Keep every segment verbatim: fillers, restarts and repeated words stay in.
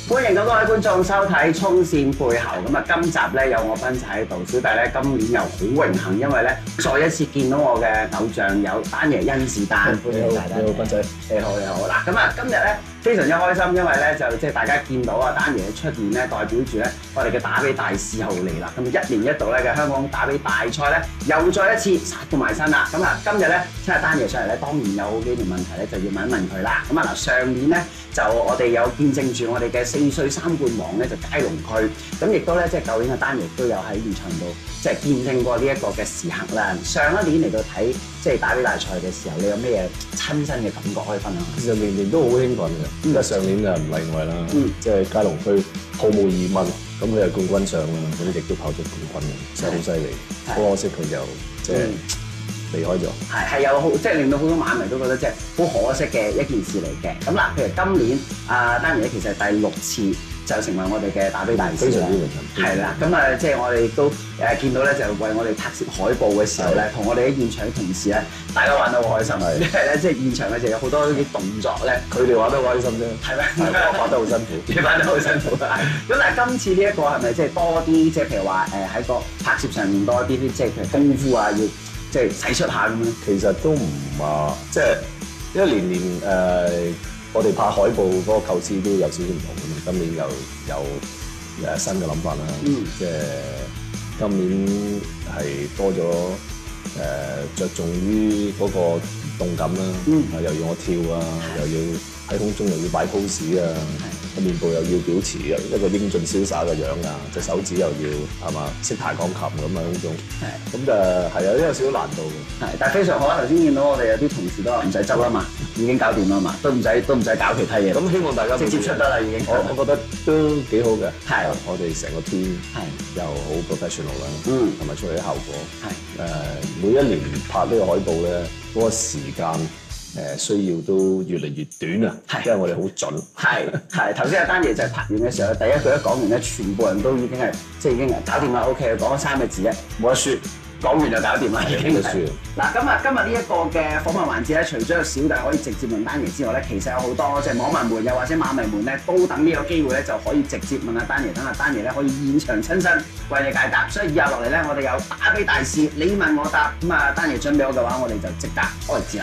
歡迎咁多位觀眾收睇《衝線背後》咁啊！今集咧有我斌仔喺度，小弟咧今年又好榮幸，因為咧再一次見到我嘅偶像有丹爺甄士丹，歡迎大家。 你好，斌仔。 你好，你好。嗱，咁啊，今日咧非常之開心，因為咧就即係大家見到啊丹爺嘅出現咧，代表住咧我哋嘅打比大師又嚟啦。咁一年一度咧嘅香港打比大賽咧，又再一次殺到埋身啦。咁啊，今日咧請阿丹爺上嚟咧，當然有好幾條問題咧，就要問一問佢啦。咁啊嗱，上年咧就我哋有見證住我哋嘅四歲三冠王咧就佳龍區，咁亦都咧即係舊年嘅丹爺都有喺現場度即係見證過呢一個嘅時刻啦。上一年嚟到睇即係打比大賽嘅時候，你有咩嘢親身嘅感覺可以分享下？ 其實年年都好興奮嘅，咁啊上年就唔例外啦。 嗯， 即係佳龍區毫無疑問，咁佢係冠軍上啦，咁亦都跑出冠軍嘅，真係好犀利。好可惜佢就即係離開咗。係係有好即係令到好多馬迷都覺得即係好可惜嘅一件事嚟嘅。咁嗱，譬如今年啊丹爺咧，其實係第六次就成為我哋嘅打比大師非常之榮幸。 係啦，咁啊即係我哋都誒見到咧，就為我哋拍攝海報嘅時候咧，同我哋喺現場嘅同事咧，大家玩得好開心。因為咧即係現場咧就有好多啲動作咧， 佢哋玩得好開心啫。 係咪？ 我玩得好辛苦， 你玩得好辛苦。咁但係今次呢一個係咪即係多啲即係譬如話誒喺個拍攝上面多啲啲即係譬如功夫啊，要即係使出下咁樣？ 其實都唔啊，即係因為年年誒、呃、我哋拍海報嗰個構思都有少少唔同嘅。今年又有誒新嘅諗法啦，嗯、即係今年係多咗誒着重於嗰個動感啦，嗯、又要我跳啊，又要喺空中又要擺 pose 啊。個面部又要保持一個英俊瀟灑嘅樣啊，隻手指又要係嘛識彈鋼琴咁啊嗰種，咁就係有啲有少少難度嘅。係， 但係非常好啊！頭先見到我哋有啲同事都話唔使執啦嘛，已經搞掂啦嘛，都唔使都唔使搞其他嘢。 咁希望大家直接出得啦已經。 我我覺得都幾好嘅。 係， 我哋成個 team 又好 professional 啦， 嗯， 同埋出嚟啲效果。 係誒，每一年拍呢個海報咧，嗰個時間。誒需要都越嚟越短啊，因為我哋好準。 係係，頭先阿丹爺就係拍完嘅時候，第一句一講完咧，全部人都已經係即係已經搞掂啦。OK，講咗三個字啫，冇得輸，講完就搞掂啦，已經係。嗱，咁啊，今日呢一個嘅訪問環節咧，除咗有小弟可以直接問丹爺之外咧，其實有好多即係網民們又或者馬迷們咧，都等呢個機會咧，就可以直接問阿丹爺，等阿丹爺咧可以現場親身為你解答。所以以下落嚟咧，我哋有打比大師，你問我答。咁啊，丹爺準備好嘅話，我哋就即刻開始啦。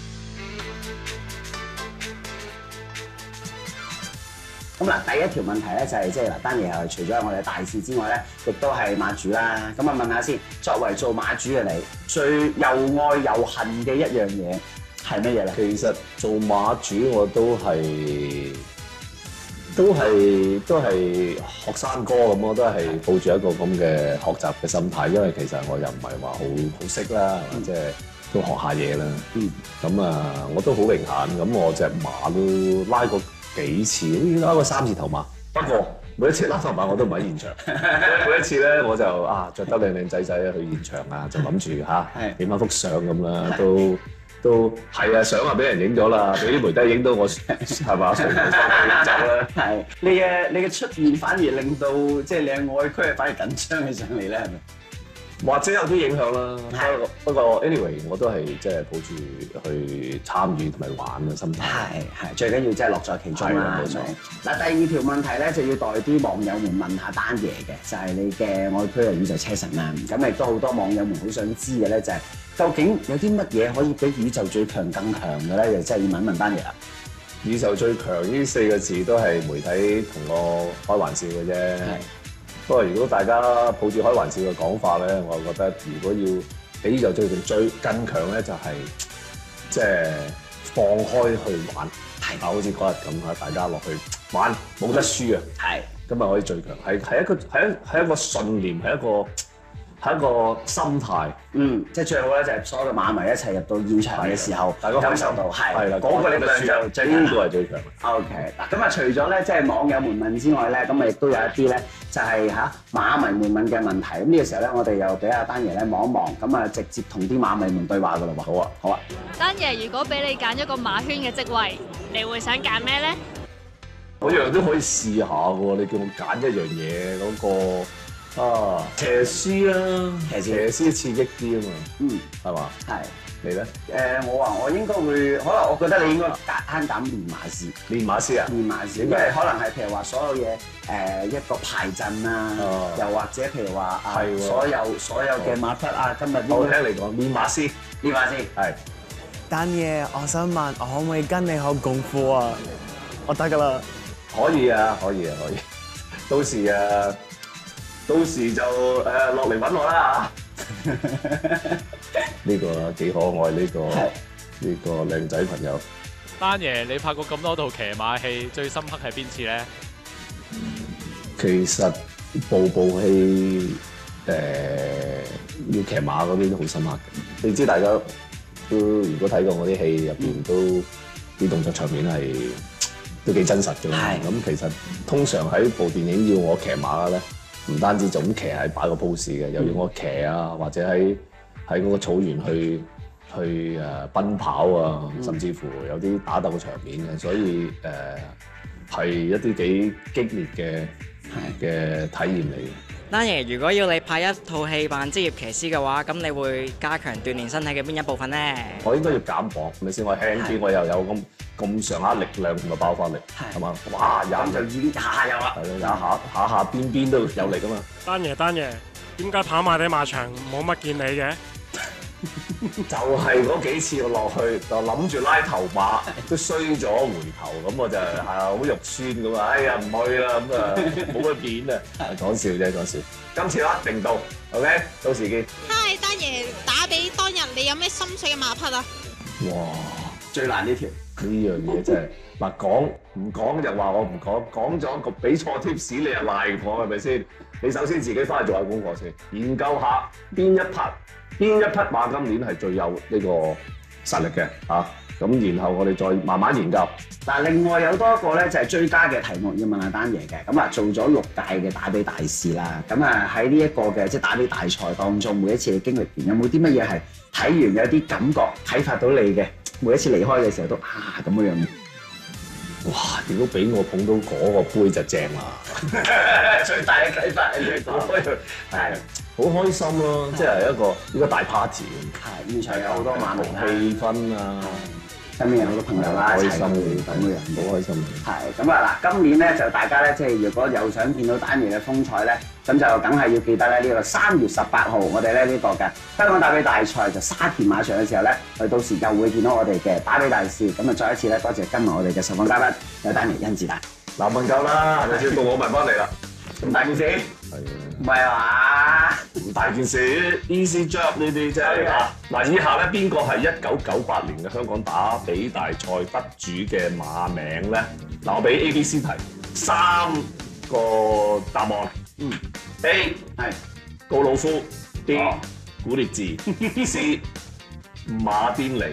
咁嗱，第一條問題咧就係即係嗱，丹爺係除咗係我哋嘅大使之外咧，亦都係馬主啦。咁啊，問下先，作為做馬主嘅你，最又愛又恨嘅一樣嘢係乜嘢咧？ 其實做馬主我都係都係都係學生哥咁咯，都係抱住一個咁嘅學習嘅心態，因為其實我又唔係話好好識啦，即係、嗯、都學下嘢啦。嗯。咁啊，我都好榮幸，咁我隻馬都拉過幾次，拉過三次頭馬，不過每一次拉頭馬我都唔喺現場。每一次咧我就啊著得靚靚仔仔去現場啊，就諗住嚇影翻幅相咁啦，都都係啊，相啊俾人影咗啦，俾啲媒體影到我係嘛，隨便走啦。係你嘅你嘅出現反而令到即係你嘅愛區係反而緊張起上嚟咧，係咪？ 或者有啲影響啦，不過 anyway 我都係即係抱住去參與同埋玩嘅心態。 係係，最緊要即係樂在其中啦。冇錯。嗱，第二條問題咧就要代啲網友們問下丹爺嘅，就係、是、你嘅愛區嘅宇宙車神啦。咁亦都好多網友們好想知嘅咧，就係究竟有啲乜嘢可以比宇宙最強更強嘅咧？就真係要問一問丹爺啦。 宇宙最強呢四個字都係媒體同我開玩笑嘅啫。不過如果大家抱住開玩笑嘅講法咧，我覺得如果要比宇宙最強最更強咧，就係即係放開去玩，係啊，好似嗰日咁啊，大家落去玩冇得輸啊，係咁啊可以最強，係係一個係一係一個信念，係一個係一個心態， 嗯，即係最好咧，就係所有嘅馬迷一齊入到現場嘅時候，大家感受到係係啦，嗰個力量就最呢個係最強。 OK，嗱咁啊，除咗咧即係網友們問之外咧，咁啊亦都有一啲咧就係嚇馬迷們問嘅問題。咁呢個時候咧，我哋又俾阿丹爺咧望一望，咁啊直接同啲馬迷們對話噶啦喎。好啊，好啊。 丹爺，如果俾你揀一個馬圈嘅職位，你會想揀咩咧？ 我樣都可以試下喎，你叫我揀一樣嘢嗰個。 啊，騎師啦， 騎騎師刺激啲啊嘛， 嗯， 係嘛？ 係。 你咧？ 誒，我話我應該會，可能我覺得你應該揀揀練馬師。 練馬師啊？ 練馬師，因為可能係譬如話所有嘢誒一個排陣啊，又或者譬如話啊，所有所有嘅馬匹啊，今日我聽你講練馬師， 練馬師係。 丹爺，我想問，我可唔可以跟你學功夫啊？我得㗎啦。 可以啊，可以啊，可以。到時啊，到時就誒落嚟揾我啦嚇。呢個幾可愛，呢個呢個靚仔朋友。 丹爺，你拍過咁多套騎馬戲，最深刻係邊次咧？ 其實部部戲誒要騎馬嗰啲都好深刻嘅。你知大家都如果睇過我啲戲入邊，都啲動作場面係都幾真實嘅啦。咁其實通常喺部電影要我騎馬咧，唔單止就咁騎係擺個 pose 嘅，又要我騎啊，或者喺喺嗰個草原去去誒奔跑啊，甚至乎有啲打鬥嘅場面嘅，所以誒係、呃、一啲幾激烈嘅嘅體驗嚟嘅。 丹爺，如果要你拍一套戲扮職業騎師嘅話，咁你會加強鍛鍊身體嘅邊一部分呢？ 我應該要減磅，係咪先？我輕啲，我又有咁咁上下力量同埋爆發力，係嘛？哇！ 咁就已經下下有啦。 係咯，有下下下邊邊都有力噶嘛。 丹爺，丹爺，點解跑馬地馬場冇乜見你嘅？ 就係嗰幾次我落去就諗住拉頭馬，都衰咗回頭，咁我就係好肉酸咁啊！哎呀唔去啦，咁啊冇乜片啊！講笑啫，講笑。今次啦，定到 ，OK， 到時見。 嗨，丹爺，打比當日你有咩心水嘅馬匹啊？ 哇！ 最難呢條呢樣嘢真係嗱，講唔講就話我唔講，講咗個俾錯 tips 你又賴我係咪先？你首先自己翻去做下功課先，研究下邊一匹邊一匹馬今年係最有呢個實力嘅嚇，咁然後我哋再慢慢研究。 但係另外有多一個咧，就係追加嘅題目要問阿丹爺嘅，咁啊做咗六屆嘅打比大使啦，咁啊喺呢一個嘅即係打比大賽當中，每一次嘅經歷完，有冇啲乜嘢係睇完有啲感覺啟發到你嘅？每一次離開嘅時候都啊咁樣樣。 哇！如果俾我捧到嗰個杯就正啦， 最大嘅啟發係呢個，係好開心咯，即係一個一個大 party 咁。係現場有好多馬迷啦， 氣氛啊， 身邊有好多朋友啦， 開心嘅咁嘅樣， 好開心。 係咁啊嗱，今年咧就大家咧即係如果有想見到丹爺嘅風采咧，咁就梗係要記得咧呢個三月十八號我哋咧呢個嘅香港打比大賽就沙田馬場嘅時候咧，佢到時又會見到我哋嘅打比大使，咁啊再一次咧多謝今日我哋嘅受訪嘉賓有丹爺甄子丹。 嗱問夠啦，係咪先到我問翻嚟啦？ 咁大件事？ 係啊， 唔係話唔大件事 ，easy job 呢啲啫。嗱，以下咧邊個係一九九八年嘅香港打比大賽得主嘅馬名咧？嗱，我俾 A、B、C 題三個答案。嗯 ，A 係告魯夫 ，B 古列治，C 馬甸尼。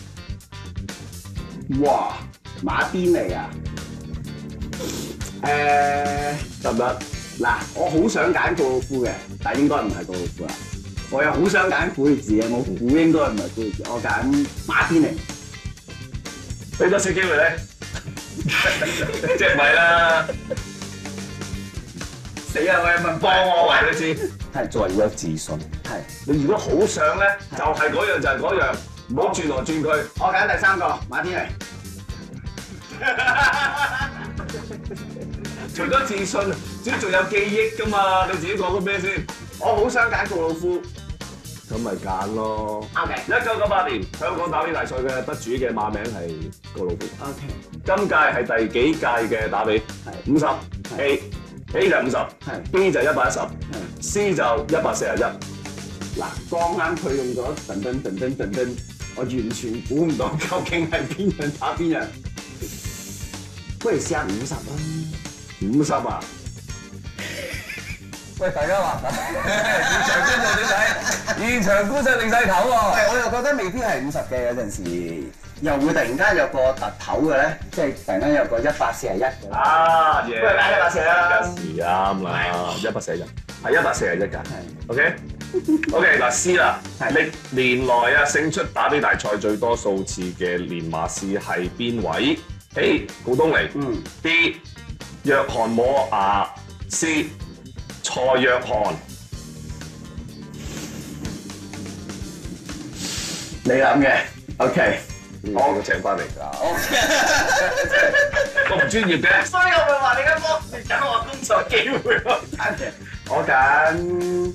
哇，馬甸尼啊！誒得唔得？ 嗱，我好想揀告魯夫嘅，但係應該唔係告魯夫啦。我又好想揀古列治嘅，我估應該唔係古列治，我揀馬甸尼。 俾多次機會你，即係唔係啦？ 死啊！我有問幫我話你知， 係作為要有自信。 係你如果好想咧，就係嗰樣就係嗰樣，唔好轉來轉去。 我揀第三個馬甸尼。 除咗自信，只要仲有記憶㗎嘛？你自己講緊咩先？ 我好想揀告魯夫。 咁咪揀咯。 O K。 一九九八年香港打比大賽嘅得主嘅馬名係告魯夫。 O K。 今屆係第幾屆嘅打比？ 係五十 A A 就五十， 係 B 就一百一十，C 就一百四十一。 嗱，剛啱佢用咗噔噔噔噔噔噔，我完全估唔到究竟係邊樣打邊樣。不如試下五十啦。 五十啊！ 喂，大家話現場觀眾點睇？現場觀眾定晒頭喎。 我又覺得未必係五十嘅，有陣時又會突然間有個突頭嘅咧，即係突然間有個一百四十一嘅。 啊， 不如揀一百四啦。 是啱啦，一百四十一，係一百四十一㗎。OK OK 嗱 C 啦，歷年來啊勝出打比大賽最多數次嘅練馬師係邊位 ？A 古東尼， 嗯 ，B 約翰摩亞，C 蔡約翰。 你諗嘅，OK。 我都請翻嚟㗎，我唔專業嘅， 所以我咪話你而家剝奪緊我工作機會咯。我揀，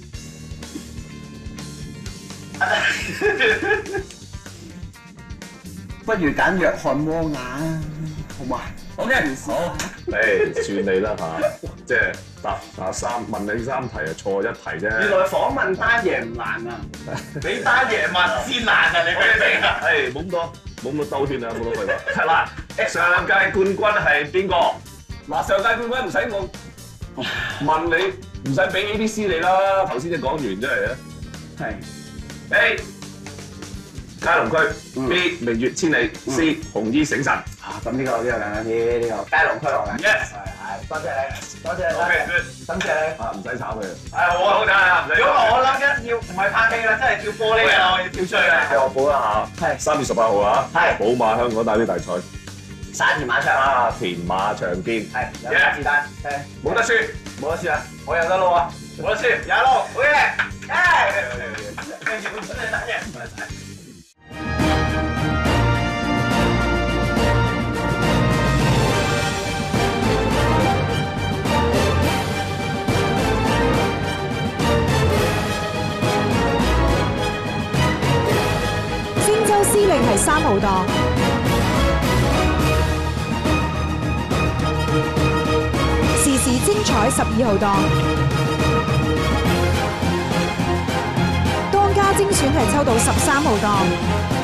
不如揀約翰摩亞，好嘛 ？OK， 好， 誒，算你啦嚇，即係答答三問你三題啊，錯一題啫。 原來訪問單爺唔難啊，你單爺問先難啊，你明唔明啊？ 誒，冇咁多。冇咁多兜圈啊！冇多廢話。 係啦，上屆冠軍係邊個？嗱，上屆冠軍唔使我問你，唔使俾 A B C 你啦。頭先你講完真係啊。 係 A 嘉龍區 ，B 明月千里 ，C 紅衣醒神。 啊，咁呢個呢個簡單啲，呢個嘉龍區我揀。Yes，係，多謝你，多謝你。OK，多謝你。 啊，唔使炒佢。 係好啊，好睇啊，唔使。 如果我諗緊要唔係拍戲啦，真係跳玻璃嘅，我要跳出去啦。 我報一下，係三月十八號啊，係寶馬香港打比大賽， 沙田馬場啊，田馬場見， 係有架子彈， 冇得輸， 冇得輸啊！我有得撈啊， 冇得輸， 有得撈，好嘢，耶！跟住本身你打嘢，唔該晒。 司令係三號檔，時時精彩十二號檔，當家精選係抽到十三號檔。